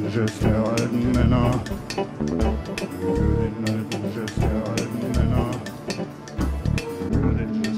Jazz der alten Männer. Für den alten Jazz der alten Männer. Für den Jazz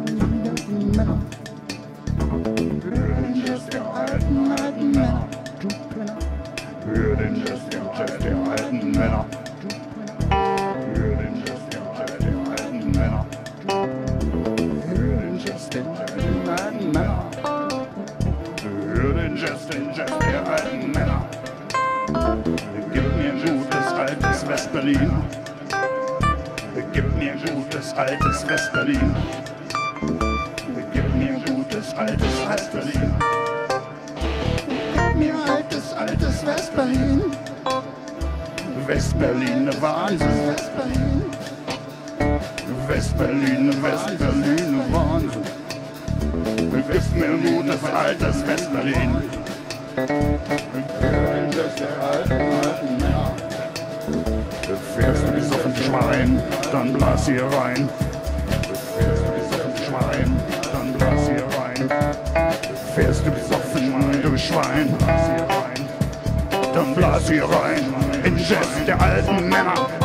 der alten Männer. Für den Jazz der alten Männer. Für den Jazz der alten Männer. Für den Jazz der alten Männer. Für den Jazz der alten Männer. Gib mir gutes altes Westberlin. Gib mir gutes altes Westberlin. Gib mir gutes altes Westberlin. Gib mir altes Westberlin. Westberlin, Wahnsinn. Westberlin, Westberlin, Wahnsinn. Gib mir gutes altes Westberlin. Fährst du besoffen Schwein, dann blas hier rein. Fährst du besoffen Schwein, dann blas hier rein. Fährst du besoffen, du Schwein, blas hier rein. Dann blas hier rein, in Jazz der alten Männer.